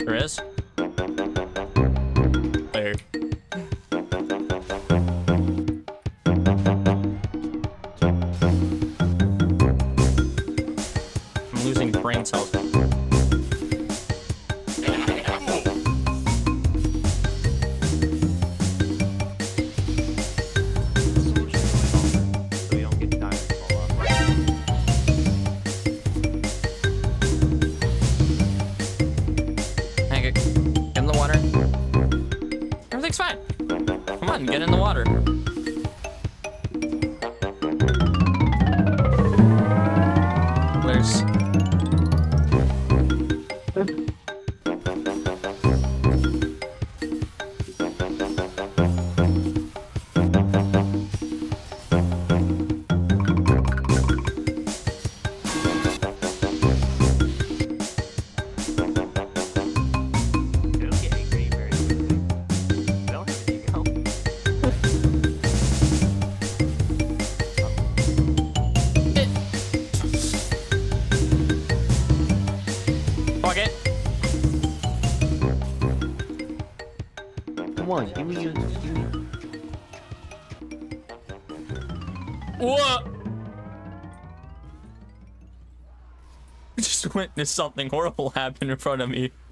There is? There. I'm losing brain cells. Everything's fine. Come on, get in the water. There's... Come on, give me your... What? I just witnessed something horrible happen in front of me.